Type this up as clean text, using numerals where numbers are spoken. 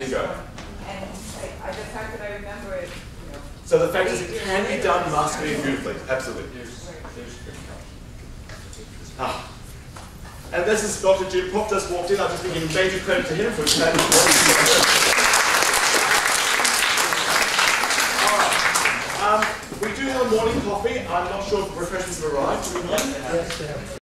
There you go. And the fact that I remember it, you know. So the fact is it can be done masterfully and beautifully. Absolutely. Ah. And this is Dr. Jim Pop just walked in. I'm just giving major credit to him for his Alright. We do have a morning coffee. I'm not sure if refreshments have arrived. Do we know?